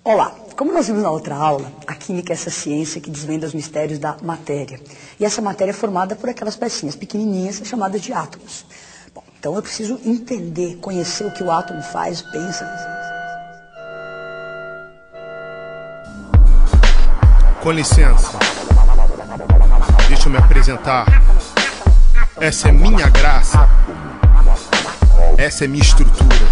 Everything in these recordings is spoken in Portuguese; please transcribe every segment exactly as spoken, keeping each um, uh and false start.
Olá, como nós vimos na outra aula, a química é essa ciência que desvenda os mistérios da matéria. E essa matéria é formada por aquelas pecinhas pequenininhas chamadas de átomos. Bom, então eu preciso entender, conhecer o que o átomo faz, pensa. Com licença, deixa eu me apresentar. Essa é minha graça, essa é minha estrutura.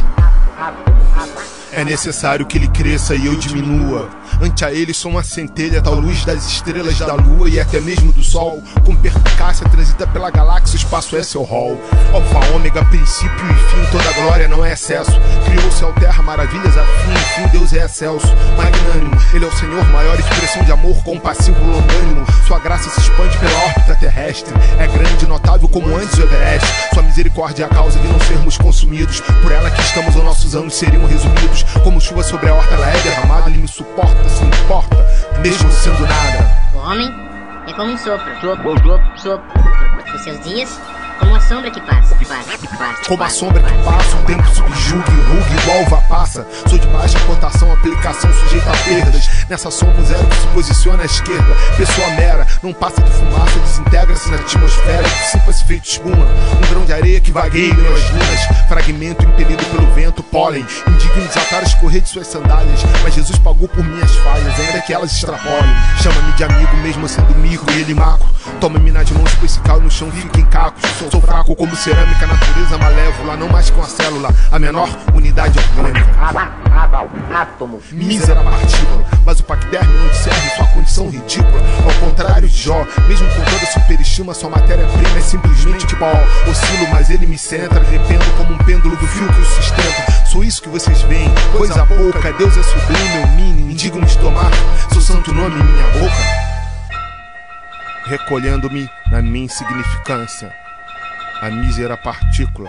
É necessário que ele cresça e eu diminua. Ante a ele sou uma centelha, tal luz das estrelas, da lua e até mesmo do sol. Com perspicácia transita pela galáxia, o espaço é seu rol. Alfa, ômega, princípio e fim, toda glória não é excesso. Criou céu, terra, maravilhas, afim, enfim, Deus é excelso. Magnânimo, ele é o Senhor, maior expressão de amor, compassivo, longânimo. Sua graça se expande pela órbita terrestre. É grande, notável como antes o Everest. Sua misericórdia é a causa de não sermos consumidos. Por ela que estamos, os nossos anos seriam resumidos. Como chuva sobre a horta, ela é derramada, ele me suporta, se importa, mesmo sendo nada. O homem é como um sopro, sopro, sopro, sopro. Os seus dias, como uma sombra que passa, que passa, que passa. Como a sombra que passa, o tempo subjuga e ruga igual uva passa. Sou de baixa cotação, aplicação sujeita a perdas. Nessa soma um zero que se posiciona à esquerda. Pessoa mera, não passa de fumaça, desintegra-se na atmosfera, dissipa-se feito espuma. Um grão de areia que vagueia em as dunas. Fragmento impelido pelo vento, pólen. Indigno desatar escorrer de suas sandálias. Mas Jesus pagou por minhas falhas, ainda que elas extrapolem. Chama-me de amigo, mesmo sendo mico e ele maco. Toma-me nas mãos, pois se caio no chão, fica em cacos. Sou fraco como cerâmica, natureza malévola. Não mais com a célula, a menor unidade orgânica. Átomo. Mísera partícula, mas o paquiderme não discerne sua condição ridícula. Ao contrário de Jó, mesmo com toda superestima, sua matéria-prima é simplesmente pó. Oscilo, mas ele me centra, arrependo como um pêndulo do fio que o sustenta. Sou isso que vocês veem, coisa pouca. Deus é sublime, eu mínimo, indigno de tomar seu santo nome em minha boca. Recolhendo-me na minha insignificância, a mísera partícula.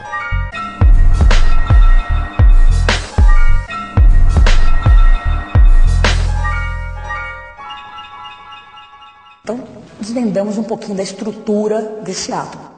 Então, desvendamos um pouquinho da estrutura desse átomo.